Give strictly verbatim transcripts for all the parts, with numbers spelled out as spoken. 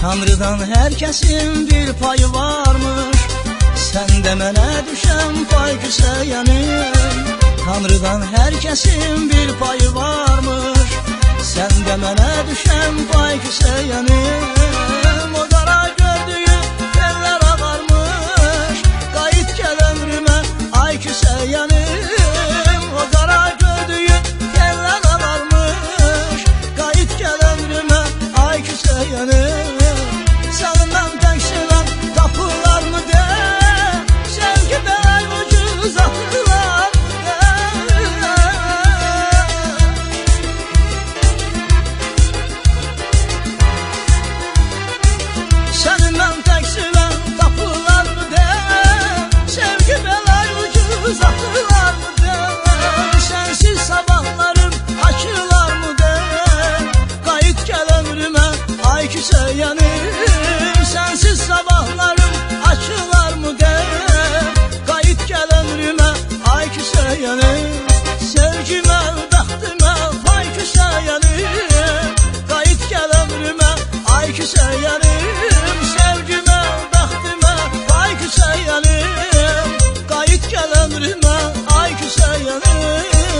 Tanrıdan herkesin bir payı varmış, sende mənə düşən pay küsəyənim. Tanrıdan herkesin bir payı varmış, sende mənə düşən pay küsəyənim. O qara gördüyü yerlər ağarmış, qayıt gəl ömrümə ay küsəyənim. O qara gördüyü yerlər ağarmış, qayıt gəl ömrümə ay küsəyənim. Səndən tək sevən tapılar mı de, sevgi belə ucuz atırlar mı de. Səndən tək sevən tapılar mı de, sevgi belə ucuz atırlar mı de. Sensiz sabahlarım açılar mı de, qayıt gəl ömrümə ay küsəyənim. Sensiz sabahlarım açılar mı de, qayıt gəl ömrümə ay küsəyənim. Sevgimə, bəxtimə pay küsəyənim, qayıt gəl ömrümə ay küsəyənim. Sevgimə, bəxtimə pay küsəyənim, qayıt gəl ömrümə ay küsəyənim.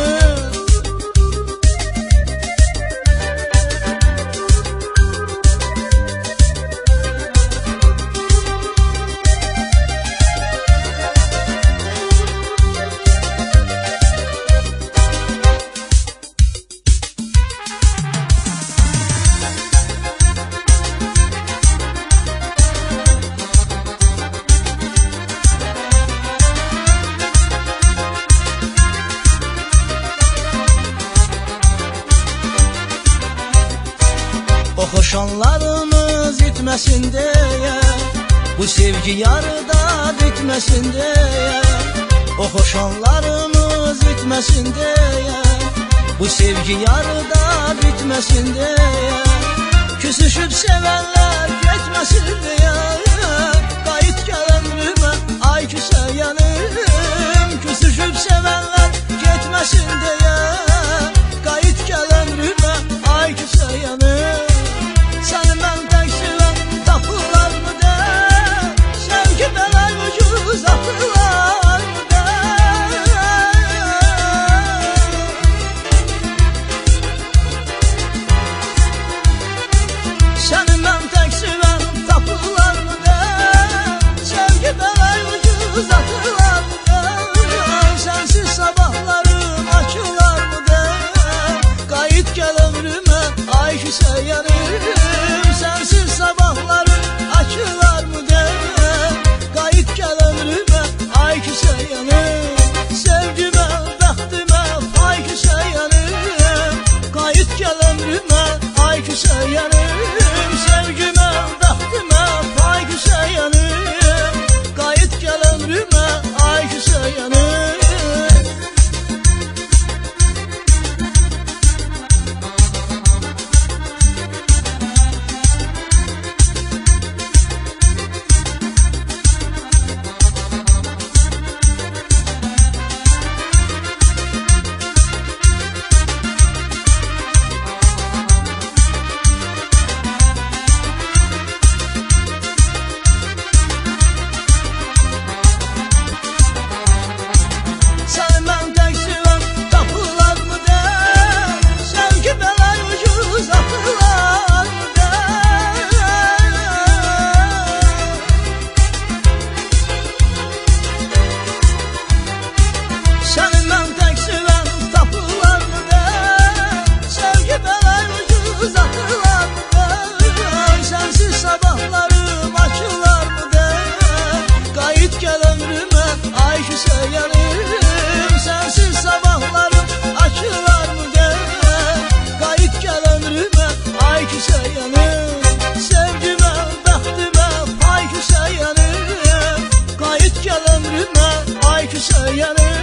O hoşanlarımız itməsin deyə, bu sevgi yarıda bitməsin deyə. O hoşanlarımız itməsin deyə, bu sevgi yarıda bitməsin deyə. Küsüşüb sevənlər getməsin deyə, qayıt gəl ömrümə ay küsəyənim. Küsüşüb sevənlər getməsin deyə, qayıt gəl ömrümə ay küsəyənim. Səndən tək sevən tapılar mı de, sevgi belə ucuz atırlar mı de. Səndən tək sevən tapılar mı de, sevgi belə ucuz atırlar mı de. Sensiz sabahlarım açılar mı de, qayıt gəl ömrümə ay küsəyənim. Sensiz sabahlarım açılar mı de, qayıt gəl ömrümə ay küsəyənim. Sevgimə, bəxtimə pay küsəyənim, qayıt gəl ömrümə ay küsəyənim. Sevgimə, bəxtimə pay küsəyənim, qayıt gəl ömrümə ay küsəyənim. Səndən tək sevən tapılar mı de, sevgi belə ucuz atırlar mı de. Səndən tək sevən tapılar mı de, sevgi belə ucuz atırlar mı de. Sensiz sabahlarım açılar mı de, qayıt gəl ömrümə ay küsəyənim. Sensiz sabahlarım açılar mı de, qayıt gəl ömrümə ay küsəyənim. Sevgimə, bəxtimə pay küsəyənim, qayıt gəl ömrümə ay küsəyənim.